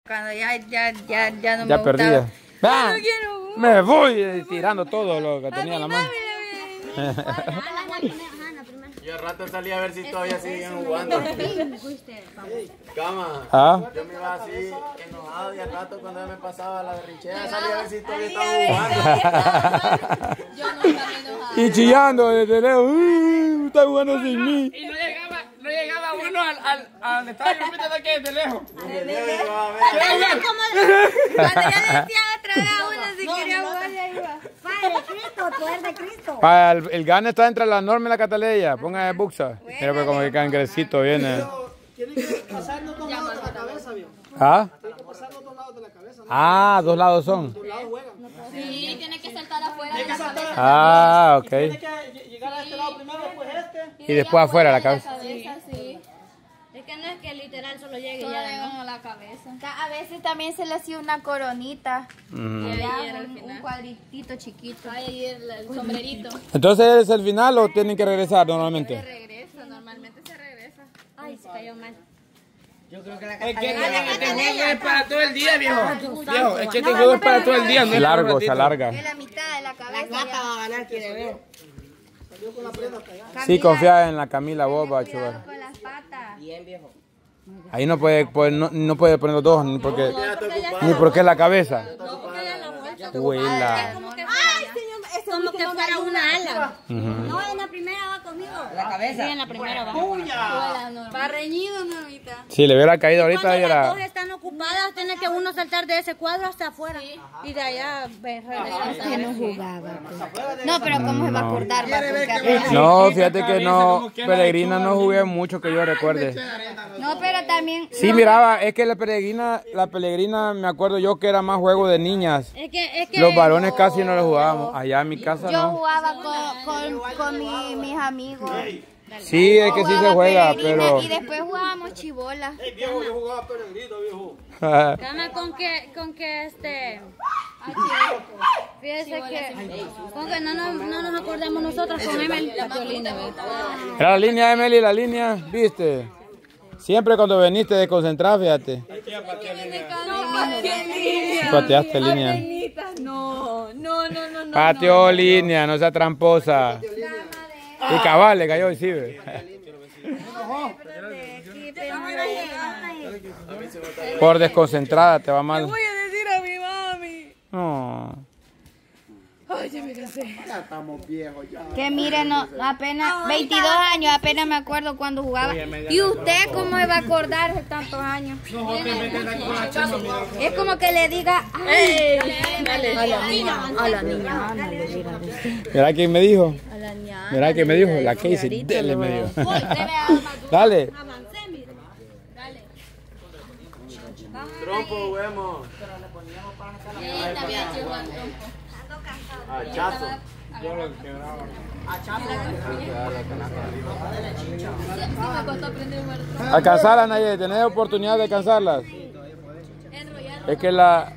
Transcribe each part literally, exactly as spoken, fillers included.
Cuando ya, ya, ya, ya no ya me perdía. gustaba. ¡Ah! No quiero. Me voy eh, tirando todo lo que tenía en la mano. Y al rato salí a ver si todavía siguen jugando. Cama. ¿Ah? Yo me iba así enojado y al rato cuando me pasaba la berrinchera salí a ver si todavía estaban jugando. Yo nunca me enojaba. Y chillando desde lejos. ¡Uy! Está jugando sin mí. Y no llegaba, no llegaba uno al, al, al estadio, fíjate de que de lejos. Cuando ya decía otra vez a uno si quería jugar, ya iba. Padre de Cristo, poder de Cristo. Pa, el, el gane está entre la Norma y la Cataleya. Ponga el buxa. Mira pues como que cangrecito viene. Tienen que pasar los dos lados de la cabeza, viejo. ¿Ah? Tienen que pasar los dos lados de la cabeza. Ah, dos lados son. Dos lados juegan. Sí, tiene que saltar afuera de la cabeza. Ah, ok. Tiene que llegar a este lado primero, después este. Y después afuera la cabeza. cabeza, sí. Es que no es que literal solo llegue Solo ya. le van a la cabeza. A veces también se le hacía una coronita. Mm. Ya, Ahí era el un, final. un cuadritito chiquito. Ahí ahí el, el sombrerito. Entonces es el final o tienen que regresar normalmente. Regresa, normalmente se regresa. Ay, se cayó mal. Es que este juego es para todo el día, viejo. Viejo, es que este juego es para todo el día. No es Largo, para se un ratito. alarga. Es la mitad de la cabeza. va a ganar, quiere ver. Salió con la prenda hasta allá. Sí, confía en la Camila Boba, Cuidado chuvar. con las patas. Ahí no puede, pues, no, no puede poner los dos, ni porque, ni porque es la cabeza. Huela. Ay, señor, es como que fuera una ala. No, en la primera va conmigo. La cabeza. Sí, en la primera va. Va reñido, mamita. Si le hubiera caído ahorita, Cuando ya las era. dos están ocupadas, tiene que uno saltar de ese cuadro hasta afuera. Y de allá ve, regresar. No jugaba. No, pero ¿cómo se va a acordar? Va, porque- No, fíjate que no, Peregrina no jugué mucho que yo recuerde. No, pero también. Sí, miraba, es que la Peregrina, la Peregrina, me acuerdo yo que era más juego de niñas. Es que, es que Los varones casi no los jugábamos. Allá en mi casa Yo no. jugaba con, con, con mi- mis amigos. Sí, es que sí se Jugaba juega, peregrina pero. Y después jugábamos chibola. Ey, viejo, yo jugaba peregrino, viejo. Gana con que, con que este. Fíjese que. Con que no nos, no nos acordemos nosotros con Emel. Era la línea, Emily, la línea, viste. Siempre cuando veniste desconcentrada, fíjate. Pateaste línea. No, no, no, no, no. Pateó línea, no sea tramposa. Y cabal le cayó, sí, ve. Por desconcentrada te va mal. Voy a decir a mi mami. No. Ay, ya me cansé. Ya estamos viejos ya. Que miren, no, apenas veintidós años, apenas me acuerdo cuando jugaba. ¿Y usted cómo se va a acordar de tantos años? Es como que le diga, ay, a la niña, a la niña, ándale, Mira quién me dijo. a la niña. Mira quién me dijo. La Casey. Dele, me dijo. Dale. Trompo, juguemos. Está bien, chihuahua, trompo. Hachazo. Sí, me costó aprender a jugar trompo. Alcanzarlas, Naye. ¿Tenés oportunidad de alcanzarlas? Es que la.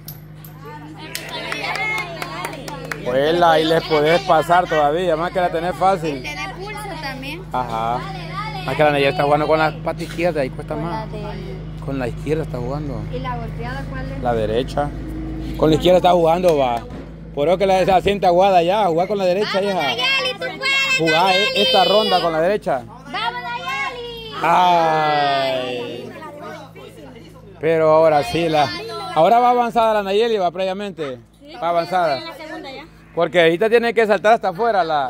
Pues ahí les podés pasar todavía. Más que la tenés fácil. Tiene pulso también. Ajá. Más que la Naye está jugando con la pata izquierda. Ahí cuesta más. Con la izquierda está jugando. ¿Y la golpeada cuál es? La derecha. Con la izquierda está jugando, va. Por eso que la se siente aguada ya. Jugar con la derecha, hija. Nayeli, tú puedes. Jugar e- esta ronda con la derecha. Vamos, Nayeli. Ay. Pero ahora sí, la. Ahora va avanzada la Nayeli, va previamente. Va avanzada. Porque ahorita tiene que saltar hasta afuera la.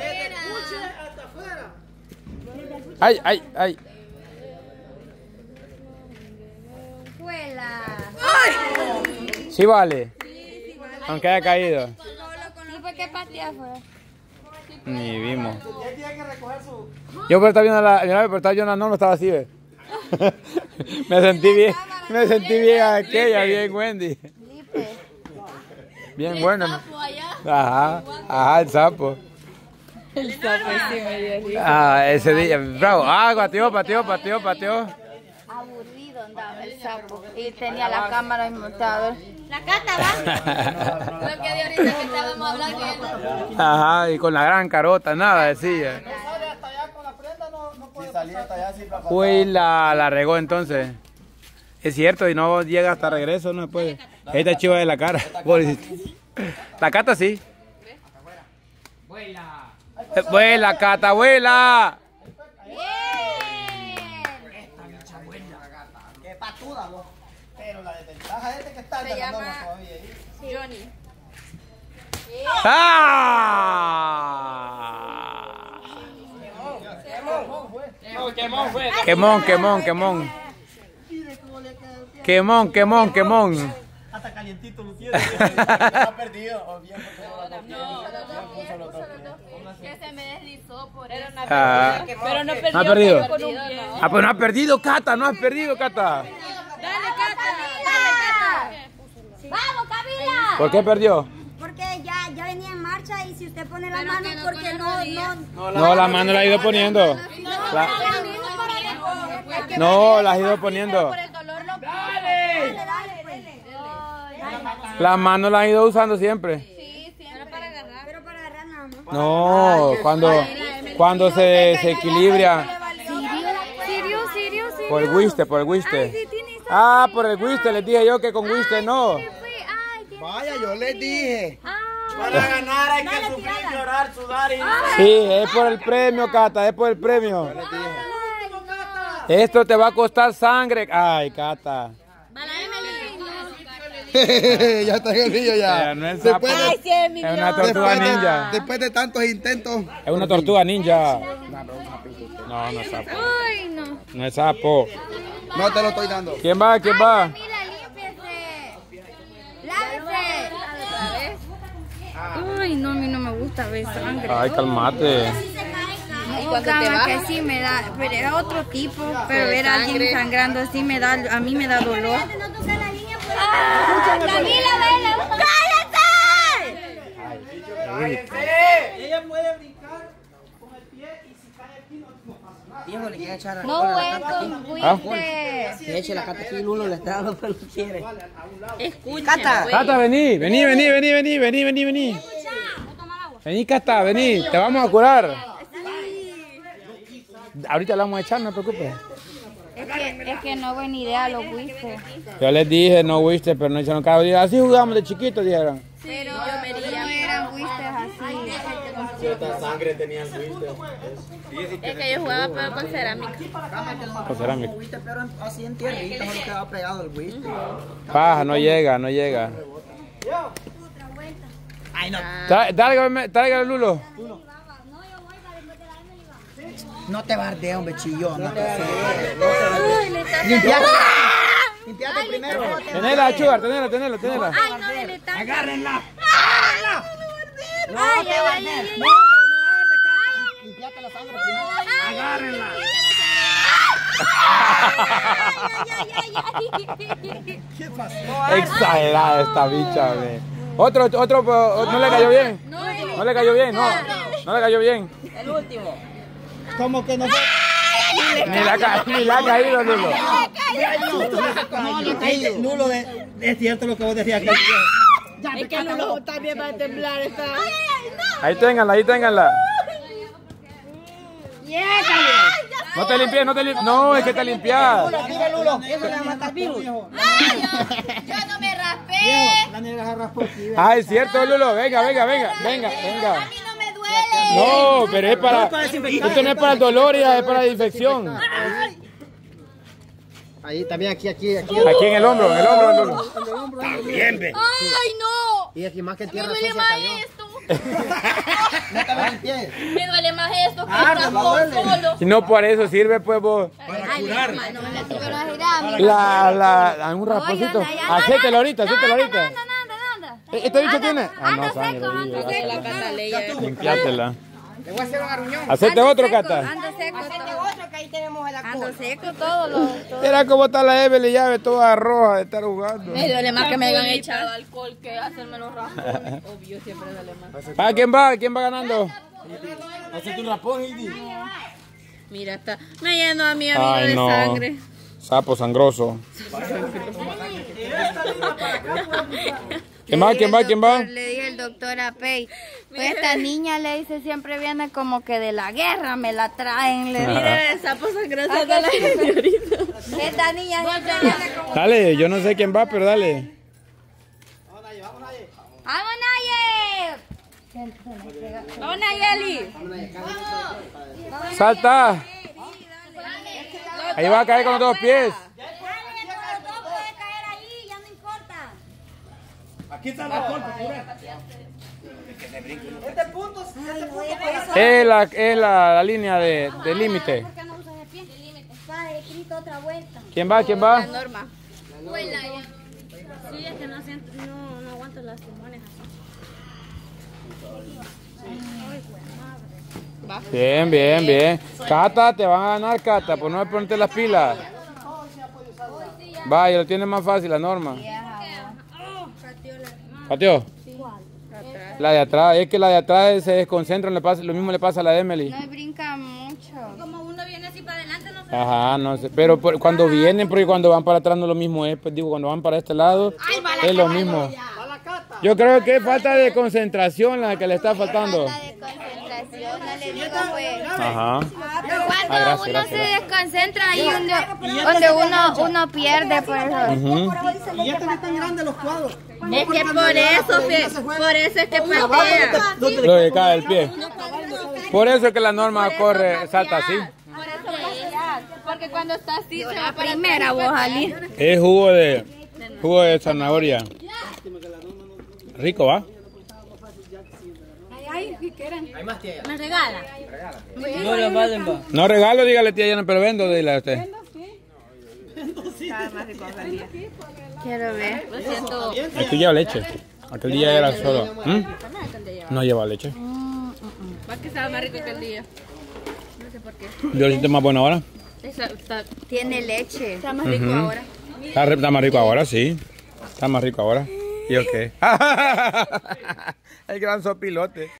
Ay, ay, ay. Escuela. Sí vale. Aunque haya caído. ¿Y por qué patear fue? Ni vimos. Él tiene que recoger su. Yo por estar viendo la, mira, por estar viendo la norma estaba así, ¿ves? Me sentí bien, me sentí bien aquella, bien Wendy. Bien bueno. Ajá, ajá, el sapo. El sapo sí me dio risa. Ah, ese día, bravo. Ah, pateó, pateó, pateó, pateó. Aburrido andaba el sapo. Y tenía la cámara inmontada. La cata va. Lo que de ahorita que estábamos hablando. y él- Ajá, y con la gran carota, nada decía. Sale hasta allá con la prenda, no, no puede Si salí hasta allá, sí, papá. Uy, la, la regó entonces. Es cierto, y no llega hasta regreso, no se puede. Esta chiva de la cara. La Cata sí. Vuela. Vuela, Cata, vuela. Qué patuda, vos. Pero la desventaja es de que está Se llama todavía ahí. Johnny. ¡Ah! Quemón, quemón, quemón. Quemón, quemón, quemón. Hasta calientito lo tiene. Ha perdido. O bien porque no la Que se me deslizó por eso. Ah. Pero no perdió. ¿No ha perdido? Con un pie. Ah, pues no has perdido, Cata, no has perdido, Cata. Dale, Cata. Dale, Cata. ¡Vamos, Camila! ¿Por qué perdió? Porque ya, ya venía en marcha y si usted pone la mano, porque no, no, No, la mano la ha ido poniendo. La- No, la has ido poniendo. Por el dolor no. Dale, dale, pues. La mano la han ido usando siempre. Sí, siempre para agarrar. Pero para agarrar nada más. No, cuando, cuando se, se equilibra. Sirio, Sirio, Sirio. Por el wiste, por el wiste. Ah, por el wiste, les dije yo que con wiste no. Ay, tiene... Vaya, yo les dije. Ah, Para ganar hay que sufrir, llorar, sudar y... Sí, es por el premio, Cata, es por el premio. Esto te va a costar sangre. Ay, Cata. Ya está en el río ya. Eh, no es sapo. Después de, Es una tortuga después de- ninja. después de tantos intentos. Es una tortuga ninja. No, no es sapo. ay, no. No es sapo. No te lo estoy dando. ¿Quién va? ¿Quién va? Mira, límpiese. Lávese. Ay, no, a mí no me gusta ver sangre. Ay, calmate. No, cama, que sí me da, pero era otro tipo, pero ver a alguien sangrando así me da, a mí me da dolor. No toca la línea, pues. ¡Ah! ¡Camila, vela! ¡Cállate! Ella puede brincar con el pie y si cae aquí no, no pasa nada. Viejo, le quiere echar No, güey, con fuiste. que eche la cata aquí, Lulo le está dando, pero no quiere. Escuchen, Cata. güey. Cata, vení, vení, vení, vení, vení, vení, vení, vení. Vení, Cata, vení, te vamos a curar. Ahorita la vamos a echar, no te preocupes. Es que, es que no buena idea los fuiste. Yo les dije, no wiste, pero no hicieron caso. Así jugamos de chiquitos, dijeron. Pero no eran fuistes así. Cierta sangre tenía el wiste. Es que yo jugaba pero con cerámica. Con cerámica. Pero así en tierrita solo quedaba pegado el whisky. Paja, no llega, no llega. Ay, no. Tra- Tráigame, tráigale, Lulo. No te bardea, hombre, chillón. No te bardea. Limpiate. Limpiate primero. Tenela, Chugar, tenela, tenela, tenela. Ay, no, dele tanto. Agárrenla. Ay, ay, ay, ay, ay. No, hombre, no arde, Cata. Limpiate la sangre primero. Agárrenla. ¿Qué pasó? Exagerada esta bicha, ve. Otro, otro, no le cayó bien. No le cayó bien, no. No le cayó bien. El último. Como que no fue. Ni la, ca- ni la ha caído, Lulo. No, no caído. Lulo, es, es cierto lo que vos decías. Que Es que Lulo también va a temblar. Está. Ahí ténganla, ahí ténganla. No te limpies, no te limpies. No, es que te limpias. Mira, Lulo, eso le va a matar virus. Yo no me raspé. la negra se raspó aquí. ve. Ah, es cierto, Lulo. Venga, venga, venga, venga, venga. A mí no me duele. No, pero es para. Esto no es para el dolor, ya es para la infección. Ahí también, aquí, aquí, aquí. Aquí en el hombro, en el hombro, Lulo. También, ve. Ay, no. Y aquí más que en Me tierra duele sucia más cayó. esto. No te va a limpiar. Me duele más esto que Ah, el no, tampón duele. solo. Si no, por eso sirve, pues vos. Para curar. La, la, algún rasponcito. Hacételo ahorita, hacételo ahorita. ¿Este bicho tiene? Ah, no, sangre. Limpiátela. Le voy a hacer un aruñón. Hacete otro, Cata. Ando seco Hacete todo. otro que ahí tenemos el Ando alcohol. seco todo. Lo, todo. Era como está la Evelyn llave toda roja de estar jugando. Me duele más que me hayan echado alcohol que hacerme los raspones. Obvio, siempre duele más. Ah, ¿quién va? ¿Quién va ganando? Hacete un rapón, Hildy. Mira, está. Me lleno a mi amigo Ay, de no. sangre. Sapo sangroso. ¿Quién va? ¿Quién va? ¿Quién va? Le dije el doctor a Pei. Pues esta niña le dice siempre viene como que de la guerra me la traen. Le dice. Mira el sapo sangroso de la señorita. Esta niña siempre viene como Dale, yo no sé quién va, pero dale. ¡Vamos, Naye! ¡Vamos, Nayeli! ¡Salta! Ahí va a caer con los dos pies. Aquí está la golpe, Este punto, este punto Es la, es la, la línea de, de límite. ¿Por qué no usas el pie? Está escrito otra vuelta. ¿Quién va? ¿Quién va? Norma. Sí, es que no, siento, no, no aguanto las timones así. Bien, bien, bien. Cata, te van a ganar, Cata, por no ponerte las pilas. Va, y lo tiene más fácil la Norma. ¿Pateó? La de atrás, es que la de atrás se desconcentra, le pasa, lo mismo le pasa a la de Emily. No brinca mucho. Como uno viene así para adelante, no sé. Ajá, no sé, pero por- cuando vienen, porque cuando van para atrás no es lo mismo, es, pues digo, cuando van para este lado es lo mismo. Yo creo que es falta de concentración la que le está faltando. Falta de concentración, no le digo pues. Ajá. Cuando Ah, gracias, uno gracias, se gracias. desconcentra ahí donde, donde uno, uno pierde por eso. Ujú. Y ya están tan grandes los cuadros. Es que por eso, fe- por eso es que patea. No te Lo que cae el pie. Por eso es que la Norma corre, salta así. Por eso patear. Porque cuando está así, se va La para primera vos, Ali. Es jugo de jugo de zanahoria. Rico, ¿va? Me regala. No regalo, dígale tía Yana, pero vendo, dile a usted. Quiero ver. Lo siento. Aquí lleva leche. Aquel día era solo. ¿Mm? No lleva leche. Más que estaba más rico que el día. No sé por qué. Yo lo siento más bueno ahora. Está, está, Tiene leche. está más rico Ujú. ahora. Está, re- está más rico ahora, sí. Está más rico ahora. ¿Y yo qué? El gran sopilote.